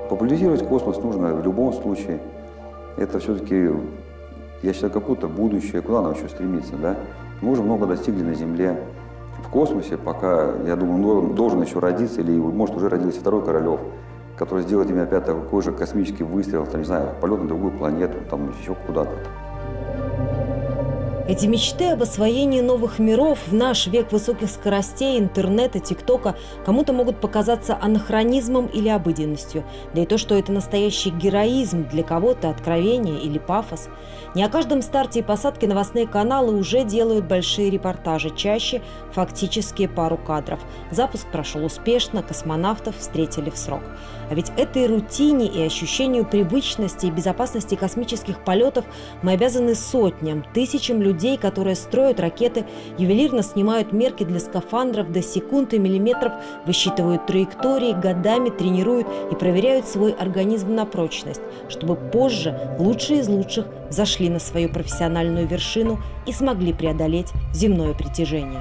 Популяризировать космос нужно в любом случае. Это все-таки, я считаю, какое-то будущее, куда нам еще стремиться, да? Мы уже много достигли на Земле. В космосе пока, я думаю, он должен еще родиться, или, может, уже родился второй Королев, который сделает именно опять такой же космический выстрел, там, не знаю, полет на другую планету, там, еще куда-то. Эти мечты об освоении новых миров в наш век высоких скоростей, интернета, тиктока кому-то могут показаться анахронизмом или обыденностью. Да и то, что это настоящий героизм, для кого-то откровение или пафос. Не о каждом старте и посадке новостные каналы уже делают большие репортажи, чаще фактически пару кадров. Запуск прошел успешно, космонавтов встретили в срок. А ведь этой рутине и ощущению привычности и безопасности космических полетов мы обязаны сотням, тысячам людей, которые строят ракеты, ювелирно снимают мерки для скафандров, до секунд и миллиметров высчитывают траектории, годами тренируют и проверяют свой организм на прочность, чтобы позже лучшие из лучших взошли на свою профессиональную вершину и смогли преодолеть земное притяжение.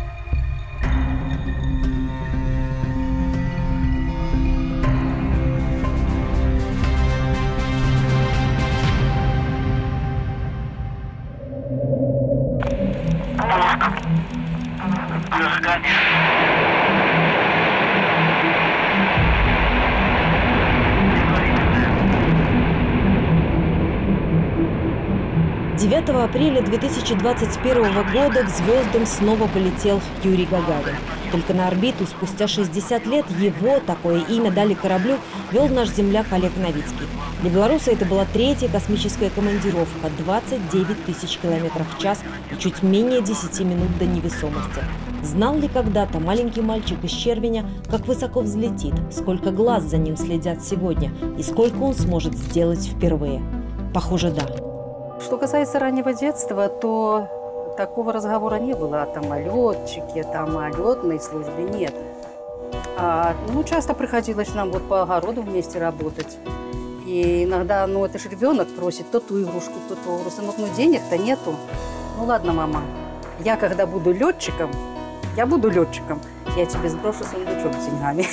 Ожидание. 9 апреля 2021 года к звездам снова полетел Юрий Гагарин. Только на орбиту спустя 60 лет его, такое имя дали кораблю, вел наш земляк Олег Новицкий. Для белоруса это была третья космическая командировка, 29 тысяч километров в час и чуть менее 10 минут до невесомости. Знал ли когда-то маленький мальчик из Червеня, как высоко взлетит, сколько глаз за ним следят сегодня и сколько он сможет сделать впервые? Похоже, да. Что касается раннего детства, то такого разговора не было о летчике, о летной службе, нет. Часто приходилось нам по огороду вместе работать. И иногда, это же ребенок просит то ту игрушку, то ту игрушку. Денег-то нету. Ладно, мама, я когда буду летчиком, я тебе сброшу сундучок с деньгами.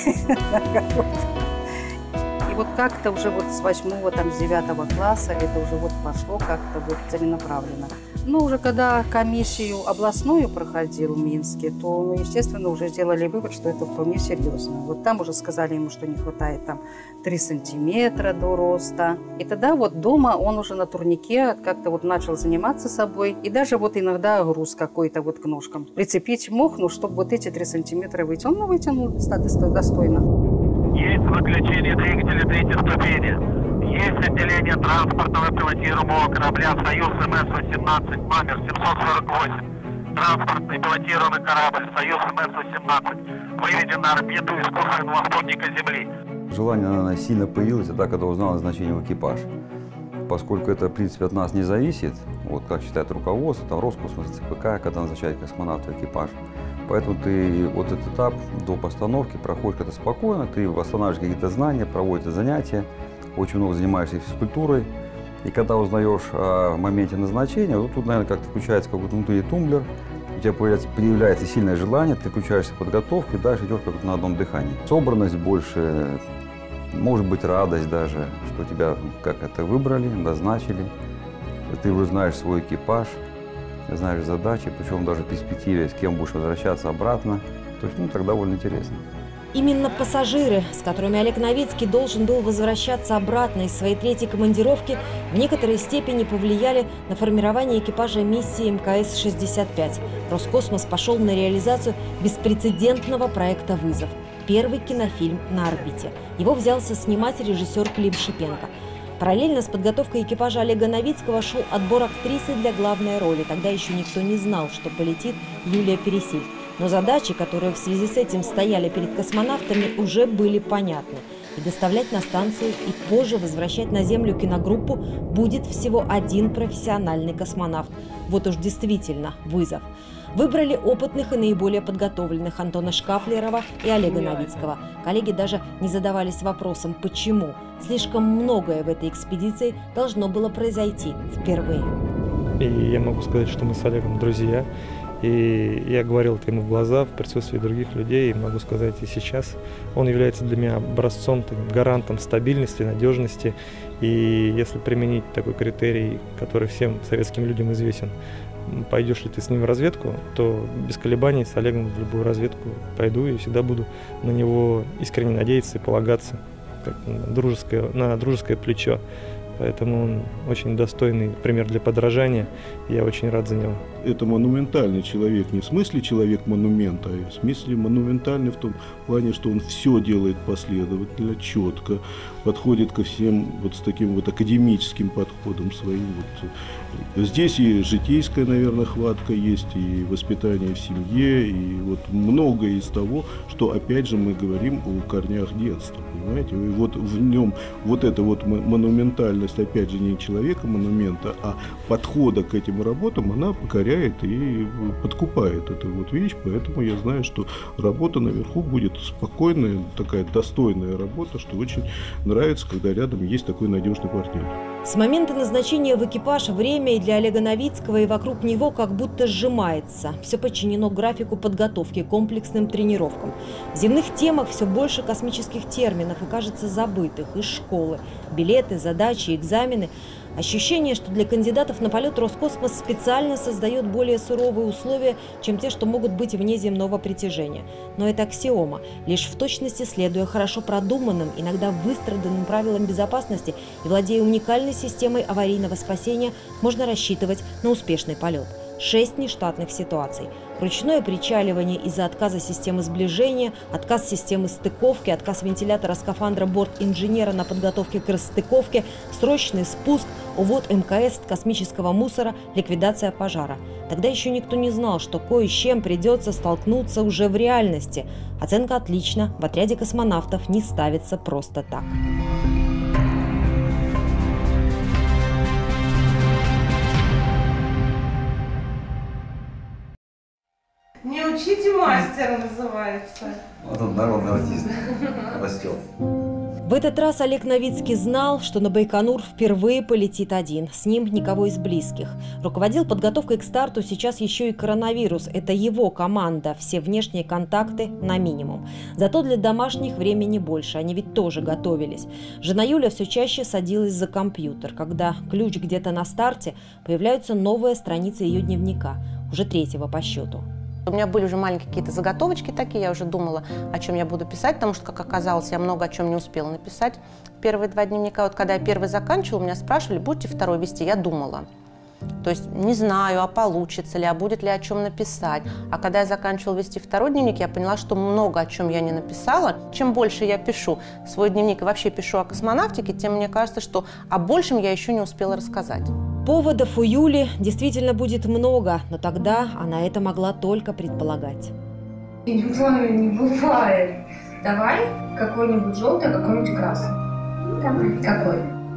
И как-то уже с 8-го, с 9 класса это уже пошло как-то целенаправленно. Но уже когда комиссию областную проходил в Минске, то, естественно, уже сделали вывод, что это вполне серьезно. Там уже сказали ему, что не хватает 3 сантиметра до роста. И тогда дома он уже на турнике как-то начал заниматься собой. И даже иногда груз какой-то к ножкам прицепить мог, чтобы эти 3 сантиметра вытянул. Он вытянул достойно. Есть выключение двигателя 3-й ступени. Есть отделение транспортного пилотируемого корабля «Союз МС-18», номер 748. Транспортный пилотируемый корабль «Союз МС-18» выведен на орбиту искусственного спутника Земли. Желание, наверное, сильно появилось тогда, когда узнал назначение в экипаж. Поскольку это, в принципе, от нас не зависит, как считает руководство, Роскосмос, ЦПК, когда назначает космонавта в экипаж. Поэтому ты этот этап до постановки проходишь как-то спокойно, ты восстанавливаешь какие-то знания, проводишь занятия, очень много занимаешься физкультурой. И когда узнаешь о моменте назначения, тут, наверное, как-то включается какой-то внутренний тумблер, у тебя появляется сильное желание, ты включаешься в подготовку и дальше идешь как на одном дыхании. Собранность больше, может быть, радость даже, что тебя как-то выбрали, назначили, ты уже знаешь свой экипаж, знаешь задачи, причем даже в перспективе, с кем будешь возвращаться обратно. То есть, так довольно интересно. Именно пассажиры, с которыми Олег Новицкий должен был возвращаться обратно из своей 3-й командировки, в некоторой степени повлияли на формирование экипажа миссии МКС-65. Роскосмос пошел на реализацию беспрецедентного проекта «Вызов» – первый кинофильм на орбите. Его взялся снимать режиссер Клим Шипенко. Параллельно с подготовкой экипажа Олега Новицкого шел отбор актрисы для главной роли. Тогда еще никто не знал, что полетит Юлия Пересильд. Но задачи, которые в связи с этим стояли перед космонавтами, уже были понятны. И доставлять на станцию, и позже возвращать на Землю киногруппу будет всего один профессиональный космонавт. Вот уж действительно вызов. Выбрали опытных и наиболее подготовленных Антона Шкафлерова и Олега Новицкого. Коллеги даже не задавались вопросом, почему. Слишком многое в этой экспедиции должно было произойти впервые. И я могу сказать, что мы с Олегом друзья. И я говорил это ему в глаза, в присутствии других людей, и могу сказать и сейчас. Он является для меня образцом, гарантом стабильности, надежности. И если применить такой критерий, который всем советским людям известен, пойдешь ли ты с ним в разведку, то без колебаний с Олегом в любую разведку пойду и всегда буду на него искренне надеяться и полагаться как на дружеское плечо. Поэтому он очень достойный пример для подражания, и я очень рад за него. Это монументальный человек, не в смысле человек-монумент, а в смысле монументальный в том плане, что он все делает последовательно, четко, подходит ко всем вот с таким вот академическим подходом своим. Вот. Здесь и житейская, наверное, хватка есть, и воспитание в семье, и вот многое из того, что, опять же, мы говорим о корнях детства, понимаете? И вот в нем вот эта вот монументальность, опять же, не человека-монумента, а подхода к этим работам, она покоряет и подкупает эту вот вещь, поэтому я знаю, что работа наверху будет спокойная, такая достойная работа, что очень нравится, когда рядом есть такой надежный партнер. С момента назначения в экипаж время и для Олега Новицкого, и вокруг него как будто сжимается. Все подчинено графику подготовки, комплексным тренировкам. В земных темах все больше космических терминов и, кажется, забытых из школы. Билеты, задачи, экзамены. Ощущение, что для кандидатов на полет Роскосмос специально создает более суровые условия, чем те, что могут быть вне земного притяжения. Но это аксиома. Лишь в точности следуя хорошо продуманным, иногда выстраданным правилам безопасности и владея уникальной системой аварийного спасения, можно рассчитывать на успешный полет. 6 нештатных ситуаций. Ручное причаливание из-за отказа системы сближения, отказ системы стыковки, отказ вентилятора скафандра борт-инженера на подготовке к расстыковке, срочный спуск, увод МКС от космического мусора, ликвидация пожара. Тогда еще никто не знал, что кое с чем придется столкнуться уже в реальности. Оценка «отлично» в отряде космонавтов не ставится просто так. Не учите мастера называется. Вот он, народный артист, растет. В этот раз Олег Новицкий знал, что на Байконур впервые полетит один. С ним никого из близких. Руководил подготовкой к старту сейчас еще и коронавирус. Это его команда. Все внешние контакты на минимум. Зато для домашних времени больше. Они ведь тоже готовились. Жена Юля все чаще садилась за компьютер. Когда ключ где-то на старте, появляются новые страницы ее дневника. Уже 3-го по счету. У меня были уже маленькие какие-то заготовочки такие, я уже думала, о чем я буду писать, потому что, как оказалось, я много о чем не успела написать. Первые 2 дневника, вот когда я первый заканчивала, меня спрашивали, будете второй вести, я думала. То есть не знаю, а получится ли, а будет ли о чем написать. А когда я заканчивала вести 2-й дневник, я поняла, что много о чем я не написала. Чем больше я пишу свой дневник и вообще пишу о космонавтике, тем мне кажется, что о большем я еще не успела рассказать. Поводов у Юли действительно будет много, но тогда она это могла только предполагать. Не бывает. Давай какой-нибудь желтый, а какой-нибудь красный. Давай. Какой?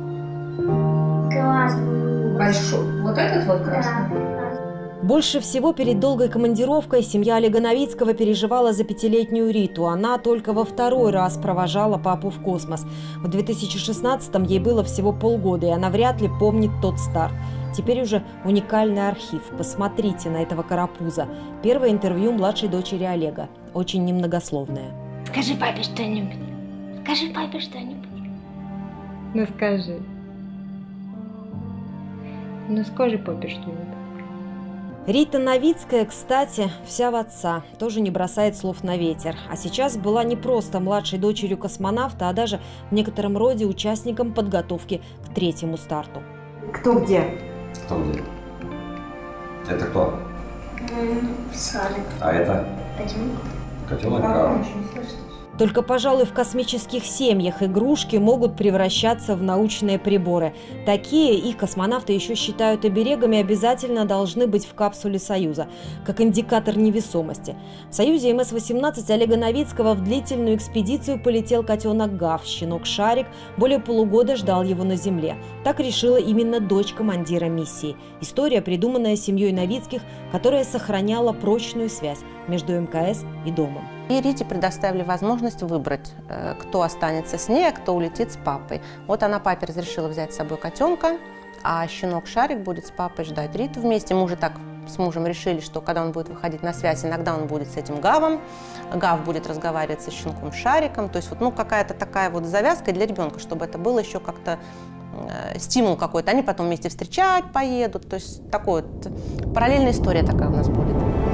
Красный. Большой. Вот этот вот красный? Да. Больше всего перед долгой командировкой семья Олега Новицкого переживала за 5-летнюю Риту. Она только во 2-й раз провожала папу в космос. В 2016-м ей было всего полгода, и она вряд ли помнит тот старт. Теперь уже уникальный архив. Посмотрите на этого карапуза. Первое интервью младшей дочери Олега. Очень немногословное. Скажи папе что-нибудь. Скажи папе что-нибудь. Ну скажи. Ну скажи папе что-нибудь. Рита Новицкая, кстати, вся в отца, тоже не бросает слов на ветер. А сейчас была не просто младшей дочерью космонавта, а даже в некотором роде участником подготовки к 3-му старту. Кто где? Кто где? Это кто? Сарик. А это? Котенок Гав. Только, пожалуй, в космических семьях игрушки могут превращаться в научные приборы. Такие их космонавты еще считают оберегами, обязательно должны быть в капсуле Союза, как индикатор невесомости. В Союзе МС-18 Олега Новицкого в длительную экспедицию полетел котенок Гав. Щенок Шарик более полугода ждал его на Земле. Так решила именно дочь командира миссии. История, придуманная семьей Новицких, которая сохраняла прочную связь между МКС и домом. И Рите предоставили возможность выбрать, кто останется с ней, а кто улетит с папой. Вот она папе разрешила взять с собой котенка, а щенок Шарик будет с папой ждать Риту вместе. Мы уже так с мужем решили, что когда он будет выходить на связь, иногда он будет с этим Гавом, Гав будет разговаривать со щенком Шариком. То есть вот, ну, какая-то такая вот завязка для ребенка, чтобы это было еще как-то стимул какой-то. Они потом вместе встречать поедут. То есть такой вот параллельная история такая у нас будет.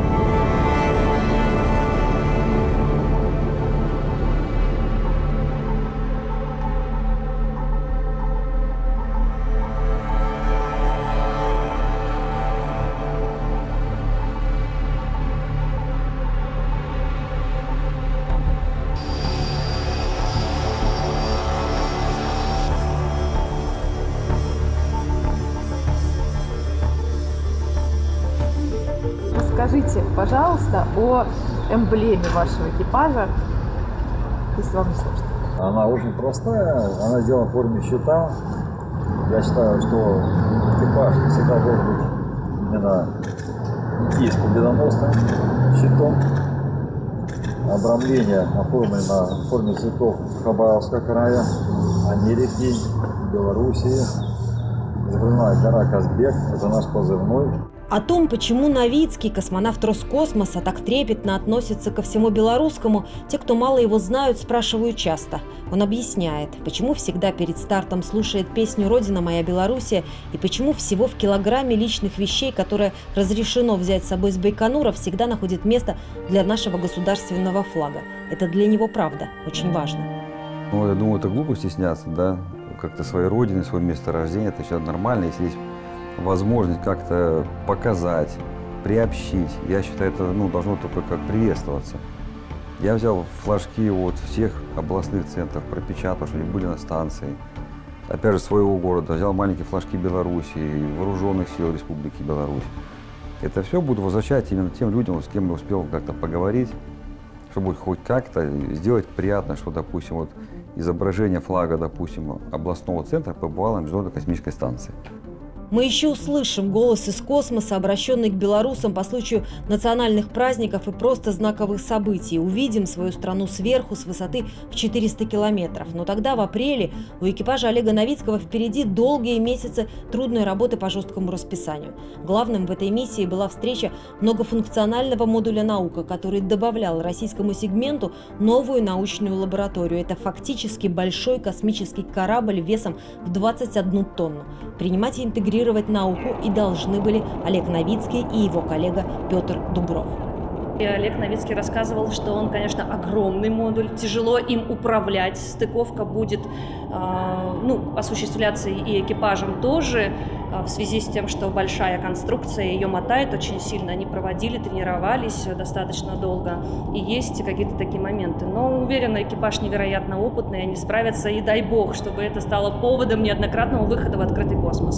Расскажите, пожалуйста, о эмблеме вашего экипажа, если вам не сложно. Она очень простая, она сделана в форме щита. Я считаю, что экипаж всегда должен быть именно идти с победоносным щитом. Обрамление оформлено в форме цветов Хабаровского края, Америки, Белоруссии. Изображена гора Казбек, это наш позывной. О том, почему Новицкий, космонавт Роскосмоса, так трепетно относится ко всему белорусскому, те, кто мало его знают, спрашивают часто. Он объясняет, почему всегда перед стартом слушает песню «Родина моя Белоруссия» и почему всего в килограмме личных вещей, которые разрешено взять с собой с Байконура, всегда находит место для нашего государственного флага. Это для него правда очень важно. Ну, я думаю, это глупо стесняться, да, как-то своей родины, свое место рождения, это все нормально, если есть возможность как-то показать, приобщить. Я считаю, это должно только как приветствоваться. Я взял флажки от всех областных центров, пропечатал, что они были на станции. Опять же, своего города. Взял маленькие флажки Белоруссии, вооруженных сил Республики Беларусь. Это все буду возвращать именно тем людям, с кем я успел как-то поговорить, чтобы хоть как-то сделать приятно, что, допустим, вот изображение флага, допустим, областного центра побывало на Международной космической станции. Мы еще услышим голос из космоса, обращенный к белорусам по случаю национальных праздников и просто знаковых событий. Увидим свою страну сверху, с высоты в 400 километров. Но тогда, в апреле, у экипажа Олега Новицкого впереди долгие месяцы трудной работы по жесткому расписанию. Главным в этой миссии была встреча многофункционального модуля «Наука», который добавлял российскому сегменту новую научную лабораторию. Это фактически большой космический корабль весом в 21 тонну. Принимать и интегрировать науку и должны были Олег Новицкий и его коллега Петр Дубров. И Олег Новицкий рассказывал, что он, конечно, огромный модуль, тяжело им управлять, стыковка будет осуществляться и экипажем тоже, в связи с тем, что большая конструкция, ее мотает очень сильно, они проводили, тренировались достаточно долго, и есть какие-то такие моменты. Но уверена, экипаж невероятно опытный, они справятся, и дай бог, чтобы это стало поводом неоднократного выхода в открытый космос.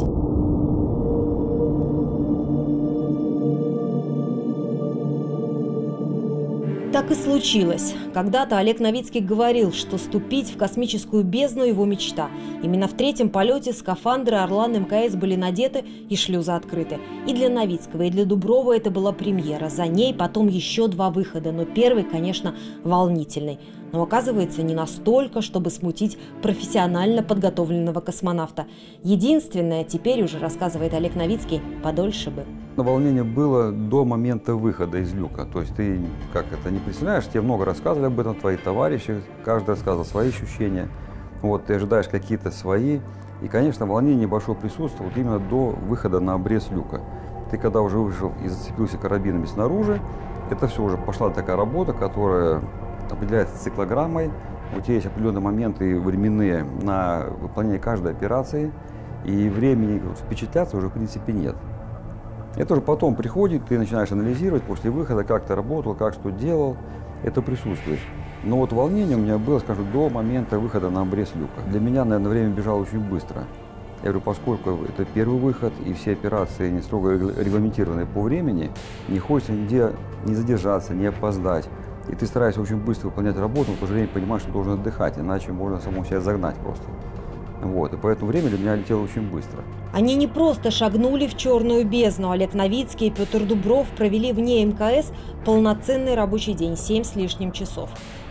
Так и случилось. Когда-то Олег Новицкий говорил, что ступить в космическую бездну – его мечта. Именно в третьем полете скафандры «Орлан» МКС были надеты и шлюзы открыты. И для Новицкого, и для Дуброва это была премьера. За ней потом еще 2 выхода, но первый, конечно, волнительный. Но оказывается, не настолько, чтобы смутить профессионально подготовленного космонавта. Единственное, теперь уже, рассказывает Олег Новицкий, подольше бы. Волнение было до момента выхода из люка. То есть ты не представляешь, тебе много рассказывали об этом, твои товарищи, каждый рассказывал свои ощущения. Вот, ты ожидаешь какие-то свои. И, конечно, волнение небольшое присутствовало именно до выхода на обрез люка. Ты когда уже вышел и зацепился карабинами снаружи, это все уже пошла такая работа, которая определяется циклограммой. У тебя есть определенные моменты временные на выполнение каждой операции, и времени впечатляться уже в принципе нет. Это уже потом приходит, ты начинаешь анализировать после выхода, как ты работал, как что делал, это присутствует. Но вот волнение у меня было, скажу, до момента выхода на обрез люка. Для меня, наверное, время бежало очень быстро. Я говорю, поскольку это первый выход, и все операции не строго регламентированы по времени, не хочется нигде не задержаться, не опоздать. И ты стараешься очень быстро выполнять работу, но в то же время понимаешь, что должен отдыхать, иначе можно самому себя загнать просто. Вот, и поэтому время для меня летело очень быстро. Они не просто шагнули в черную бездну. Олег Новицкий и Петр Дубров провели вне МКС полноценный рабочий день, 7 с лишним часов.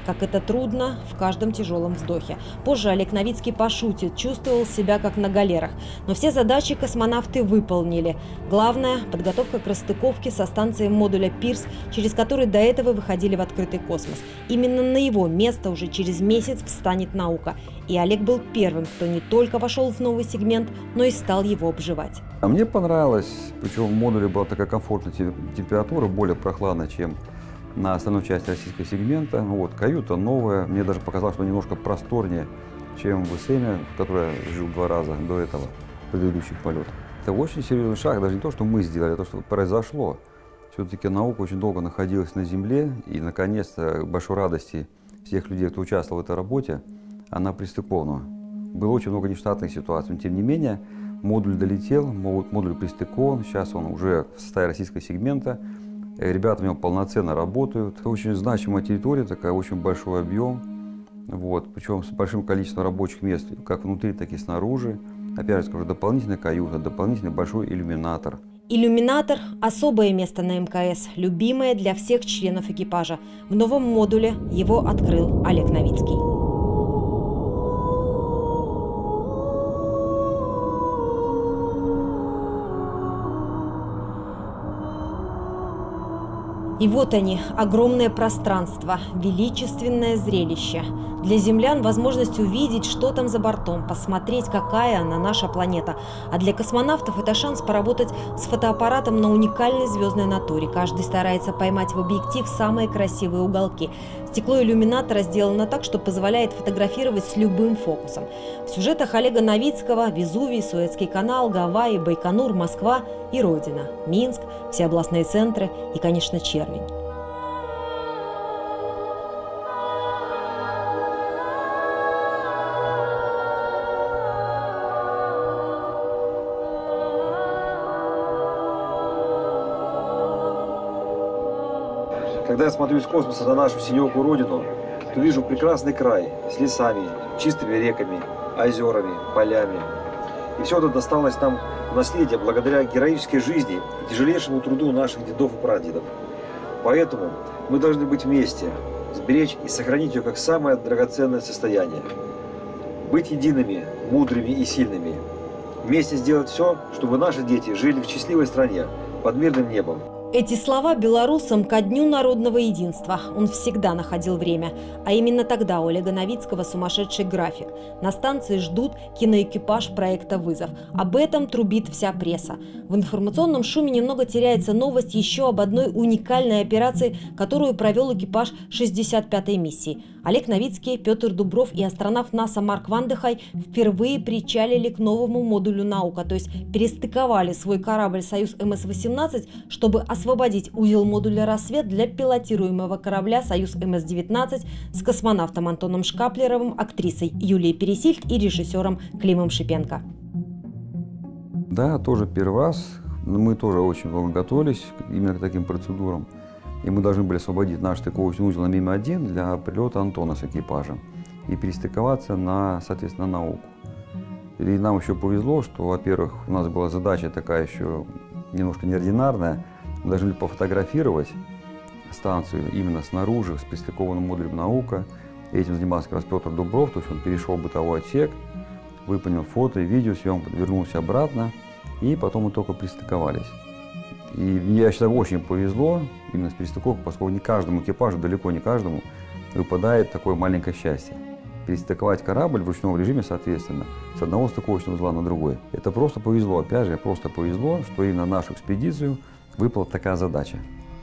как это трудно в каждом тяжелом вздохе. Позже Олег Новицкий пошутит, чувствовал себя как на галерах. Но все задачи космонавты выполнили. Главное – подготовка к расстыковке со станцией модуля «Пирс», через который до этого выходили в открытый космос. Именно на его место уже через месяц встанет наука. И Олег был первым, кто не только вошел в новый сегмент, но и стал его обживать. А мне понравилось, причем в модуле была такая комфортная температура, более прохладная, чем на остальной части российского сегмента. Вот, каюта новая, мне даже показалось, что немножко просторнее, чем в ИСМе, в которой я жил 2 раза до этого, предыдущих полетов. Это очень серьезный шаг, даже не то, что мы сделали, а то, что произошло. Все-таки наука очень долго находилась на Земле, и, наконец-то, к большой радости всех людей, кто участвовал в этой работе, она пристыкована. Было очень много нештатных ситуаций, но, тем не менее, модуль долетел, модуль пристыкован, сейчас он уже в составе российского сегмента. Ребята в нем полноценно работают. Это очень значимая территория, такая очень большой объем. Вот, причем с большим количеством рабочих мест, как внутри, так и снаружи. Опять же скажу, дополнительная каюта, дополнительный большой иллюминатор. Иллюминатор – особое место на МКС, любимое для всех членов экипажа. В новом модуле его открыл Олег Новицкий. И вот они, огромное пространство, величественное зрелище. Для землян возможность увидеть, что там за бортом, посмотреть, какая она, наша планета. А для космонавтов это шанс поработать с фотоаппаратом на уникальной звездной натуре. Каждый старается поймать в объектив самые красивые уголки. Стекло иллюминатора сделано так, что позволяет фотографировать с любым фокусом. В сюжетах Олега Новицкого Везувий, Суэцкий канал, Гавайи, Байконур, Москва и Родина, Минск, все областные центры и, конечно, Червень. Когда я смотрю из космоса на нашу синекую родину, то вижу прекрасный край с лесами, чистыми реками, озерами, полями. И все это досталось нам в наследие благодаря героической жизни и тяжелейшему труду наших дедов и прадедов. Поэтому мы должны быть вместе, сберечь и сохранить ее как самое драгоценное состояние. Быть едиными, мудрыми и сильными. Вместе сделать все, чтобы наши дети жили в счастливой стране, под мирным небом. Эти слова белорусам ко Дню народного единства. Он всегда находил время. А именно тогда у Олега Новицкого сумасшедший график. На станции ждут киноэкипаж проекта «Вызов». Об этом трубит вся пресса. В информационном шуме немного теряется новость еще об одной уникальной операции, которую провел экипаж 65-й миссии. Олег Новицкий, Петр Дубров и астронавт НАСА Марк Вандехай впервые причалили к новому модулю «Наука», то есть перестыковали свой корабль «Союз МС-18», чтобы освободить узел модуля «Рассвет» для пилотируемого корабля «Союз МС-19» с космонавтом Антоном Шкаплеровым, актрисой Юлией Пересильд и режиссером Климом Шипенко. Да, тоже первый раз. Мы тоже очень много готовились именно к таким процедурам. И мы должны были освободить наш стыковочный узел на МИМ-1 для прилета Антона с экипажем и перестыковаться на, соответственно, науку. И нам еще повезло, что, во-первых, у нас была задача такая еще немножко неординарная. Мы должны были пофотографировать станцию именно снаружи с пристыкованным модулем «Наука». И этим занимался как раз Петр Дубров, то есть он перешел в бытовой отсек, выполнил фото и видеосъемку, вернулся обратно, и потом мы только пристыковались. И мне, я считаю, очень повезло именно с перестыковкой, поскольку не каждому экипажу, далеко не каждому, выпадает такое маленькое счастье. Перестыковать корабль в ручном режиме, соответственно, с одного стыковочного узла на другой. Это просто повезло, опять же, просто повезло, что именно на нашу экспедицию выпала такая задача.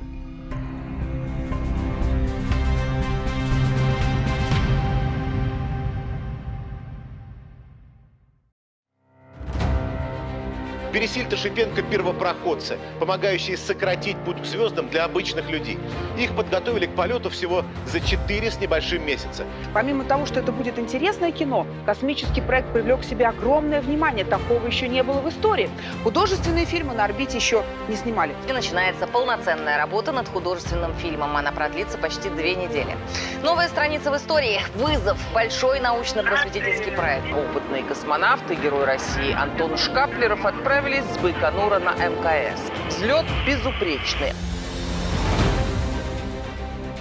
Пересильд и Шипенко – первопроходцы, помогающие сократить путь к звездам для обычных людей. Их подготовили к полету всего за 4 с небольшим месяца. Помимо того, что это будет интересное кино, космический проект привлек к себе огромное внимание. Такого еще не было в истории. Художественные фильмы на орбите еще не снимали. И начинается полноценная работа над художественным фильмом. Она продлится почти 2 недели. Новая страница в истории. «Вызов» – большой научно-просветительский проект. Опытные космонавты, герой России Антон Шкаплеров отправились с Байконура на МКС. Взлет безупречный. Вот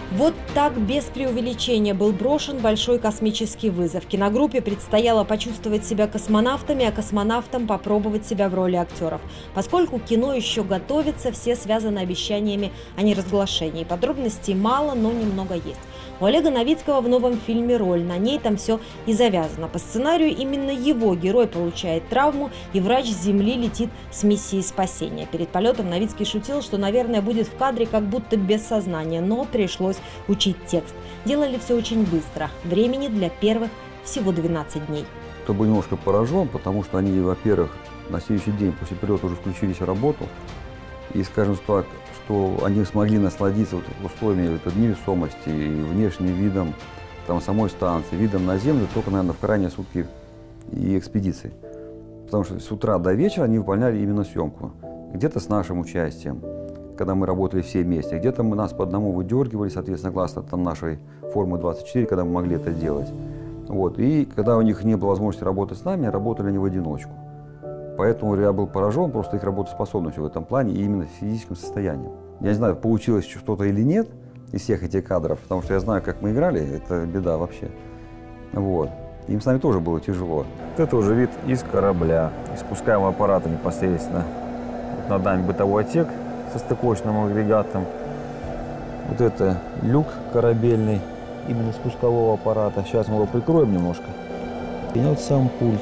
Так, без преувеличения, был брошен большой космический вызов. Киногруппе предстояло почувствовать себя космонавтами, а космонавтам попробовать себя в роли актеров. Поскольку кино еще готовится, все связаны обещаниями о неразглашении. Подробностей мало, но немного есть. У Олега Новицкого в новом фильме роль, на ней там все и завязано. По сценарию именно его герой получает травму, и врач с Земли летит с миссией спасения. Перед полетом Новицкий шутил, что, наверное, будет в кадре как будто без сознания, но пришлось учить текст. Делали все очень быстро. Времени для первых всего 12 дней. Я был немножко поражен, потому что они, во-первых, на следующий день после полета уже включились в работу. И, скажем так, что они смогли насладиться условиями невесомости и внешним видом самой станции, видом на Землю только, наверное, в крайние сутки и экспедиции. Потому что с утра до вечера они выполняли именно съемку. Где-то с нашим участием, когда мы работали все вместе, где-то мы нас по одному выдергивали, соответственно, согласно нашей формы 24, когда мы могли это делать. Вот. И когда у них не было возможности работать с нами, работали они в одиночку. Поэтому я был поражен просто их работоспособностью в этом плане и именно физическим состоянием. Я не знаю, получилось что-то или нет из всех этих кадров, потому что я знаю, как мы играли, это беда вообще. Вот. Им с нами тоже было тяжело. Вот это уже вид из корабля, из спускаемого аппарата непосредственно. Вот над нами бытовой отсек со стыковочным агрегатом. Вот это люк корабельный, именно спускового аппарата. Сейчас мы его прикроем немножко. И вот сам пульт.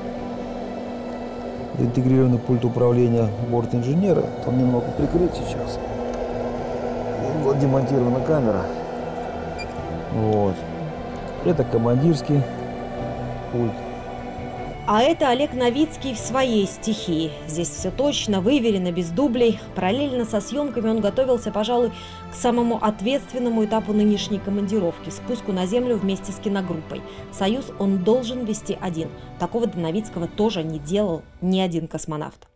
Интегрированный пульт управления борт-инженера. Там немного прикрыть сейчас. Вот демонтирована камера. Вот. Это командирский пульт. А это Олег Новицкий в своей стихии. Здесь все точно, выверено, без дублей. Параллельно со съемками он готовился, пожалуй, к самому ответственному этапу нынешней командировки – спуску на Землю вместе с киногруппой. «Союз» он должен вести один. Такого до Новицкого тоже не делал ни один космонавт.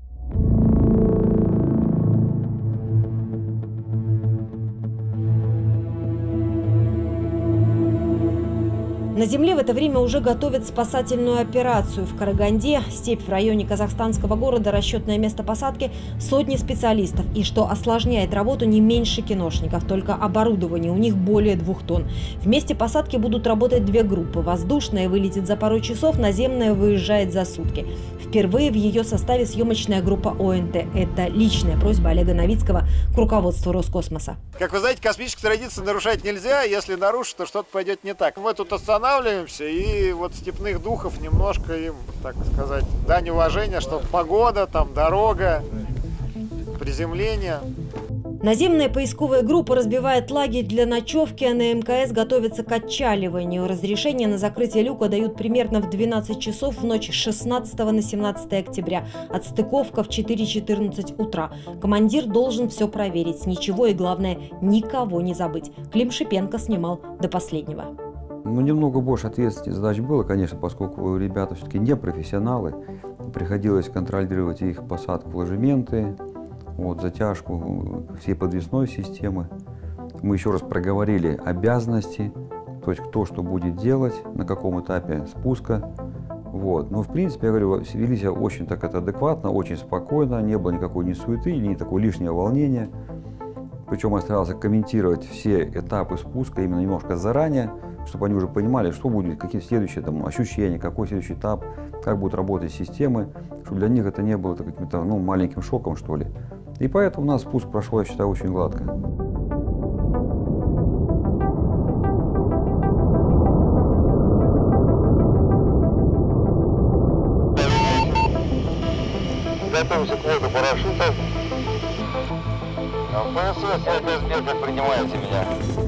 На Земле в это время уже готовят спасательную операцию. В Караганде, степь в районе казахстанского города, расчетное место посадки – сотни специалистов. И что осложняет работу не меньше киношников, только оборудование у них более 2 тонн. В месте посадки будут работать 2 группы. Воздушная вылетит за пару часов, наземная выезжает за сутки. Впервые в ее составе съемочная группа ОНТ. Это личная просьба Олега Новицкого к руководству Роскосмоса. Как вы знаете, космические традиции нарушать нельзя. Если нарушить, то что-то пойдет не так. Мы тут останавливаемся, и вот степных духов немножко им, так сказать, дань уважения, что погода, там дорога, приземление. Наземная поисковая группа разбивает лагерь для ночевки, а на МКС готовится к отчаливанию. Разрешение на закрытие люка дают примерно в 12 часов в ночь с 16 на 17 октября. Отстыковка в 4:14 утра. Командир должен все проверить, ничего и, главное, никого не забыть. Клим Шипенко снимал до последнего. Ну, немного больше ответственных задач было, конечно, поскольку ребята все-таки не профессионалы. Приходилось контролировать их посадку в ложементы, вот, затяжку всей подвесной системы. Мы еще раз проговорили обязанности, то есть кто что будет делать, на каком этапе спуска. Вот. Но в принципе, я говорю, вели себя очень так адекватно, очень спокойно, не было никакой ни суеты, ни такого лишнего волнения. Причем я старался комментировать все этапы спуска именно немножко заранее, чтобы они уже понимали, что будет, какие следующие ощущения, какой следующий этап, как будут работать системы, чтобы для них это не было каким-то маленьким шоком, что ли. И поэтому у нас спуск прошел, я считаю, очень гладко. Готовимся к вводу парашюта. ПСС, это СБ, как принимаете меня?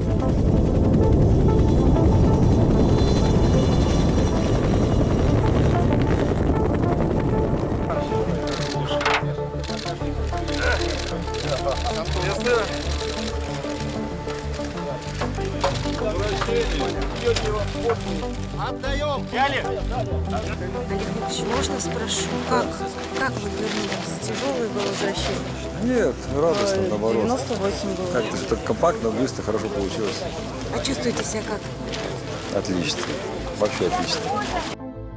Отдаем! Олег Ильич, можно спрошу, как вы вернулись? Тяжелое было возвращение? Нет, радостно, наоборот. 98 было. Как-то все так компактно, быстро, хорошо получилось. А чувствуете себя как? Отлично. Вообще отлично.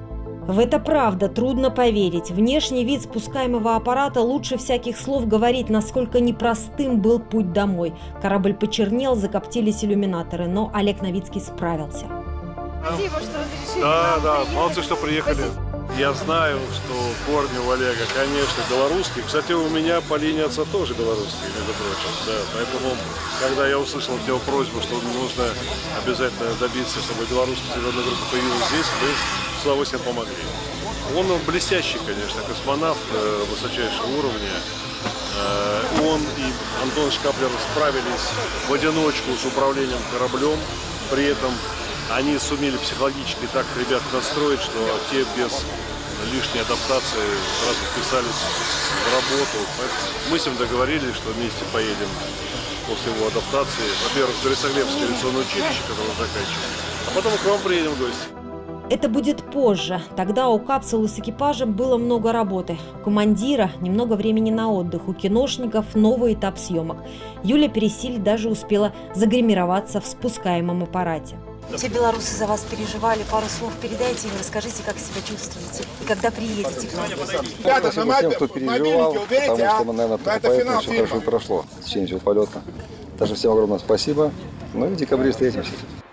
В это правда, трудно поверить. Внешний вид спускаемого аппарата лучше всяких слов говорит, насколько непростым был путь домой. Корабль почернел, закоптились иллюминаторы, но Олег Новицкий справился. Спасибо, что разрешили. Да, молодцы, что приехали. Я знаю, что корни у Олега, конечно, белорусские. Кстати, у меня по линии отца тоже белорусские, между прочим. Да, поэтому, когда я услышал от него просьбу, что нужно обязательно добиться, чтобы белорусская звездная группа появилась здесь, мы с удовольствием помогли. Он блестящий, конечно, космонавт высочайшего уровня. Он и Антон Шкаплер справились в одиночку с управлением кораблем, при этом они сумели психологически так ребят настроить, что те без лишней адаптации сразу вписались в работу. Мы с ним договорились, что вместе поедем после его адаптации. Во-первых, в Борисоглебское авиационное училище, которое он заканчивает, а потом к вам приедем в гости. Это будет позже. Тогда у капсулы с экипажем было много работы. У командира немного времени на отдых, у киношников новый этап съемок. Юлия Пересиль даже успела загримироваться в спускаемом аппарате. Все белорусы за вас переживали. Пару слов передайте им, расскажите, как себя чувствуете и когда приедете к нам. Спасибо всем, кто переживал, потому что, наверное, поэтому все хорошо прошло в течение всего полета. Также всем огромное спасибо. Ну и в декабре встретимся.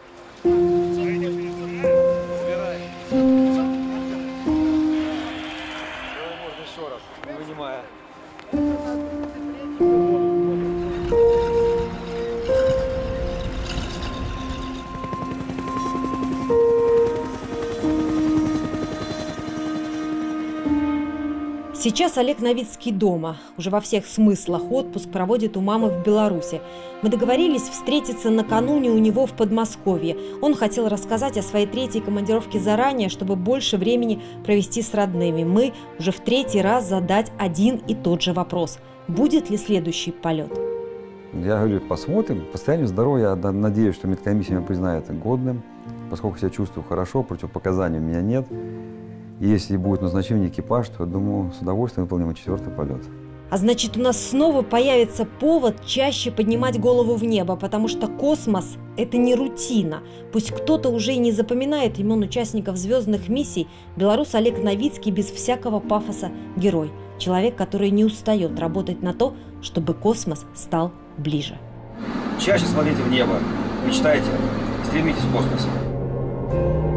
Сейчас Олег Новицкий дома. Уже во всех смыслах отпуск проводит у мамы в Беларуси. Мы договорились встретиться накануне у него в Подмосковье. Он хотел рассказать о своей третьей командировке заранее, чтобы больше времени провести с родными. Мы уже в третий раз задать один и тот же вопрос. Будет ли следующий полет? Я говорю, посмотрим. По состоянию здоровья я надеюсь, что медкомиссия меня признает годным. Поскольку себя чувствую хорошо, противопоказаний у меня нет. Если будет назначение экипаж, то, я думаю, с удовольствием выполним 4-й полет. А значит, у нас снова появится повод чаще поднимать голову в небо, потому что космос – это не рутина. Пусть кто-то уже и не запоминает имен участников звездных миссий, белорус Олег Новицкий без всякого пафоса герой. Человек, который не устает работать на то, чтобы космос стал ближе. Чаще смотрите в небо, мечтайте, стремитесь в космос.